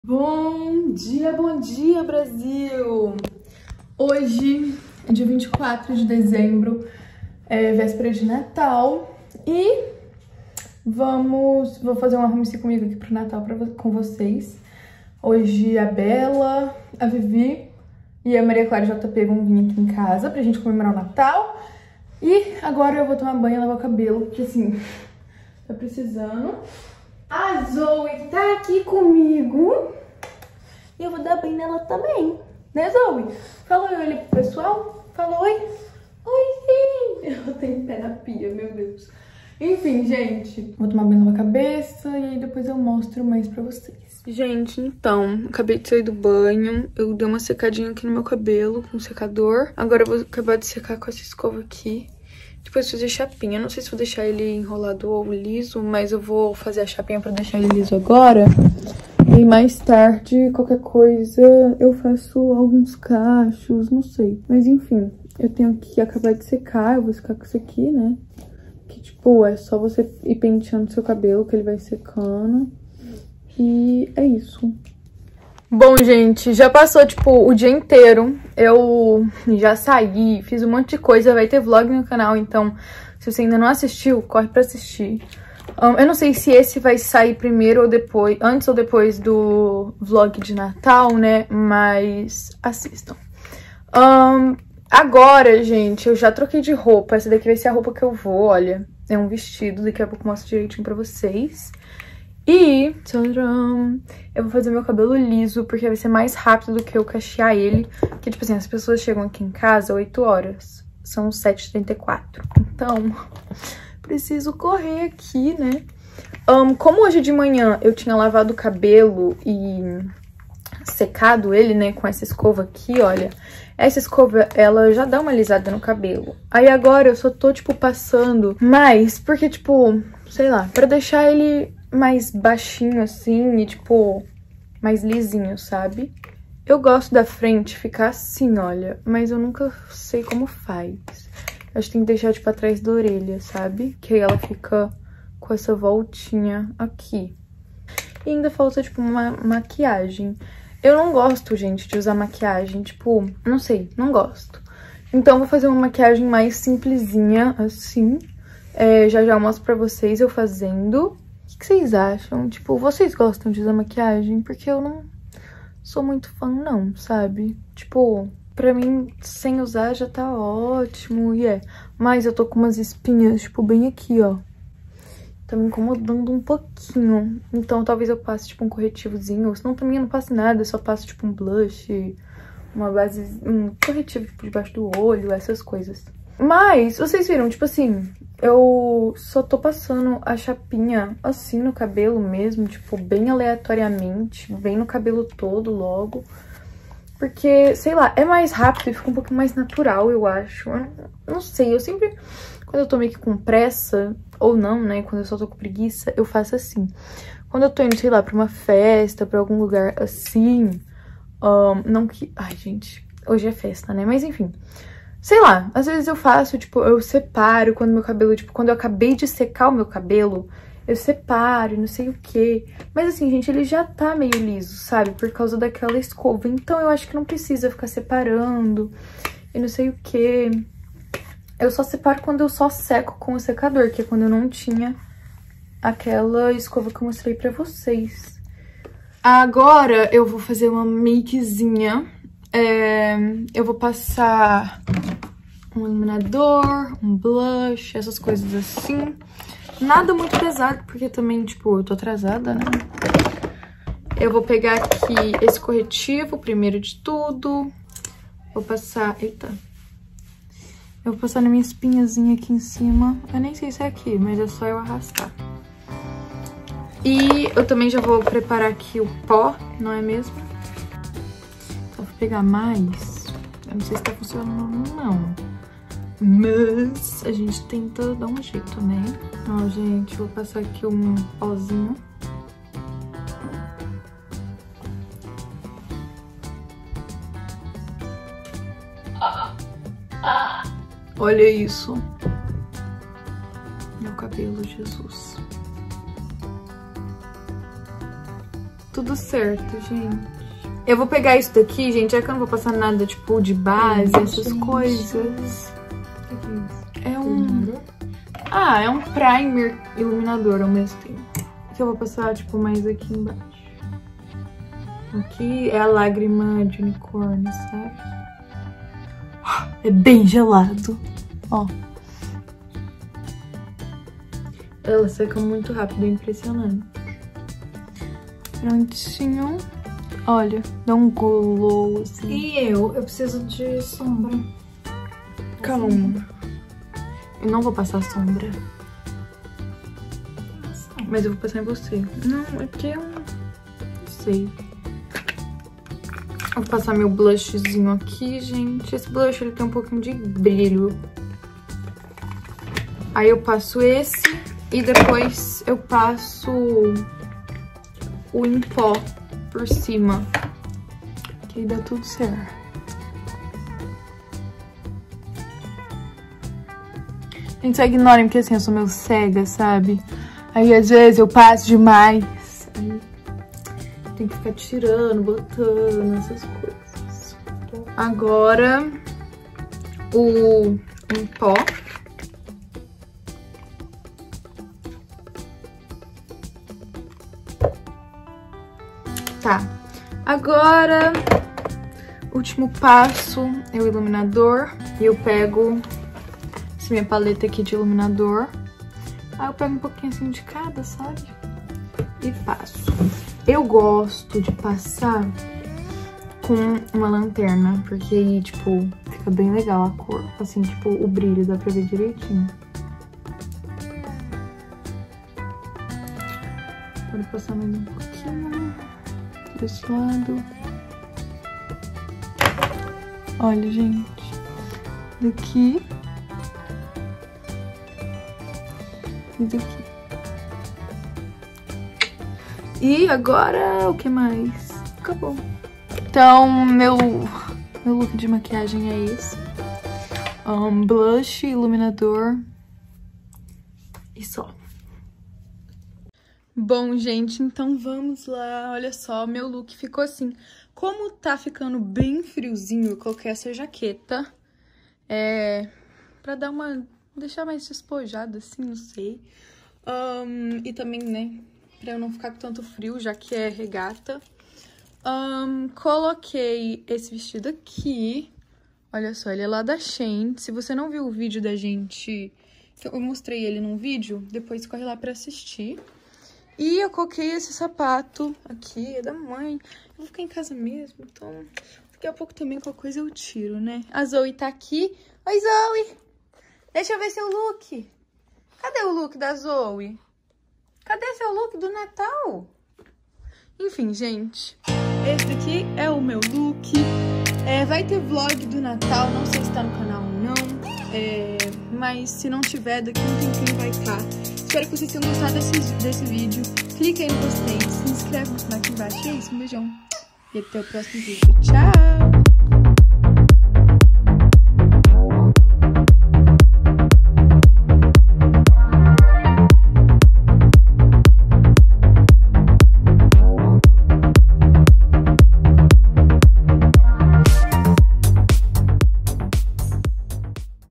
Bom dia, Brasil! Hoje é dia 24 de dezembro, é véspera de Natal e vou fazer um arrume-se comigo aqui pro Natal com vocês. Hoje a Bela, a Vivi e a Maria Clara JP vão vir aqui em casa pra gente comemorar o Natal. E agora eu vou tomar banho e lavar o cabelo, porque assim, tá precisando. A Zoe tá aqui comigo e eu vou dar banho nela também, né, Zoe? Fala oi pro pessoal. Fala oi. Oi, sim. Eu tenho pé na pia, meu Deus. Enfim, gente, vou tomar banho na cabeça e aí depois eu mostro mais pra vocês. Gente, então, acabei de sair do banho. Eu dei uma secadinha aqui no meu cabelo com o secador. Agora eu vou acabar de secar com essa escova aqui. Depois fazer chapinha. Não sei se vou deixar ele enrolado ou liso, mas eu vou fazer a chapinha pra deixar ele liso agora. E mais tarde, qualquer coisa, eu faço alguns cachos, não sei. Mas enfim, eu tenho que acabar de secar. Eu vou secar com isso aqui, né? Que tipo, é só você ir penteando seu cabelo que ele vai secando. E é isso. Bom, gente, já passou, tipo, o dia inteiro. Eu já saí, fiz um monte de coisa. Vai ter vlog no canal, então se você ainda não assistiu, corre pra assistir. Eu não sei se esse vai sair primeiro ou depois, antes ou depois do vlog de Natal, né? Mas assistam. Agora, gente, eu já troquei de roupa. Essa daqui vai ser a roupa que eu vou, olha. É um vestido, daqui a pouco eu mostro direitinho pra vocês. E tcharam, eu vou fazer meu cabelo liso, porque vai ser mais rápido do que eu cachear ele. Porque, tipo assim, as pessoas chegam aqui em casa 8 horas. São 7h34. Então, preciso correr aqui, né? Como hoje de manhã eu tinha lavado o cabelo e secado ele, né, com essa escova aqui, olha. Essa escova, ela já dá uma alisada no cabelo. Aí agora eu só tô, tipo, passando mais, porque, tipo, sei lá, pra deixar ele mais baixinho assim e, tipo, mais lisinho, sabe? Eu gosto da frente ficar assim, olha, mas eu nunca sei como faz. Acho que tem que deixar, tipo, atrás da orelha, sabe? Que aí ela fica com essa voltinha aqui. E ainda falta, tipo, uma maquiagem. Eu não gosto, gente, de usar maquiagem, tipo, não sei, não gosto. Então, eu vou fazer uma maquiagem mais simplesinha, assim. Já eu mostro pra vocês eu fazendo. O que vocês acham? Tipo, vocês gostam de usar maquiagem? Porque eu não sou muito fã, não, sabe? Tipo, pra mim, sem usar já tá ótimo, Mas eu tô com umas espinhas, tipo, bem aqui, ó. Tá me incomodando um pouquinho. Então, talvez eu passe, tipo, um corretivozinho. Senão, pra mim, eu não passo nada. Eu só passo, tipo, um blush, uma base... um corretivo, tipo, debaixo do olho, essas coisas. Mas, vocês viram, tipo assim... eu só tô passando a chapinha assim no cabelo mesmo, tipo, bem aleatoriamente, bem no cabelo todo logo. Porque, sei lá, é mais rápido e fica um pouco mais natural, eu acho. Eu não sei, eu sempre, quando eu tô meio que com pressa, ou não, né, quando eu só tô com preguiça, eu faço assim. Quando eu tô indo, sei lá, pra uma festa, pra algum lugar assim, não que... ai, gente, hoje é festa, né, mas enfim... sei lá, às vezes eu faço, tipo, eu separo quando meu cabelo, tipo, quando eu acabei de secar o meu cabelo, eu separo, não sei o quê. Mas assim, gente, ele já tá meio liso, sabe? Por causa daquela escova. Então eu acho que não precisa ficar separando e não sei o quê. Eu só separo quando eu só seco com o secador, que é quando eu não tinha aquela escova que eu mostrei pra vocês. Agora eu vou fazer uma makezinha. Eu vou passar um iluminador, um blush, essas coisas assim. Nada muito pesado, porque também, tipo, eu tô atrasada, né? Eu vou pegar aqui esse corretivo, primeiro de tudo. Vou passar... eita. Eu vou passar na minha espinhazinha aqui em cima. Eu nem sei se é aqui, mas é só eu arrastar. E eu também já vou preparar aqui o pó, não é mesmo? Vou pegar mais. Eu não sei se tá funcionando, não. Mas a gente tenta dar um jeito, né? Ó, gente, vou passar aqui um pozinho. Olha isso. Meu cabelo, Jesus. tudo certo, gente. Eu vou pegar isso daqui, gente, já que eu não vou passar nada, tipo, de base, essas coisas. O que é isso? É um... Ah, é um primer iluminador ao mesmo tempo. Que eu vou passar, tipo, mais aqui embaixo. Aqui é a lágrima de unicórnio, sabe? É bem gelado. Ó. Ela seca muito rápido, é impressionante. Prontinho. Olha, dá um glow, assim. E eu preciso de sombra. Calma. Eu não vou passar sombra. Mas eu vou passar em você. Não, é porque eu não sei. Vou passar meu blushzinho aqui, gente. Esse blush, ele tem um pouquinho de brilho. Aí eu passo esse e depois eu passo o em pó por cima. Que aí dá tudo certo. Gente, só ignorem, porque assim, eu sou meio cega, sabe? Aí às vezes eu passo demais. Aí tem que ficar tirando, botando, essas coisas. Agora, o em pó. Tá. Agora, último passo é o iluminador. E eu pego essa minha paleta aqui de iluminador. Aí eu pego um pouquinho assim de cada, sabe? E passo. Eu gosto de passar com uma lanterna, porque aí, tipo, fica bem legal a cor. Assim, tipo, o brilho dá pra ver direitinho. Vou passar mais um pouquinho desse lado. Olha, gente. Daqui. E daqui. E agora, o que mais? Acabou. Então, meu look de maquiagem é esse. Blush, iluminador e só. Bom, gente, então vamos lá. Olha só, meu look ficou assim. Como tá ficando bem friozinho, eu coloquei essa jaqueta. Pra dar uma... deixar mais despojada, assim, não sei. E também, né, pra eu não ficar com tanto frio, já que é regata. Coloquei esse vestido aqui. Olha só, ele é lá da Shein. Se você não viu o vídeo da gente, que eu mostrei ele num vídeo, depois corre lá pra assistir. E eu coloquei esse sapato aqui, é da mãe. Eu vou ficar em casa mesmo, então daqui a pouco também qualquer coisa eu tiro, né? A Zoe tá aqui. Oi, Zoe! Deixa eu ver seu look. Cadê o look da Zoe? Cadê seu look do Natal? Enfim, gente, esse daqui é o meu look. Vai ter vlog do Natal, não sei se tá no canal ou não. Mas se não tiver, daqui um tempinho vai estar. Espero que vocês tenham gostado desse vídeo. Clica aí no gostei, se inscreve no canal aqui embaixo. É isso, um beijão. E até o próximo vídeo. Tchau!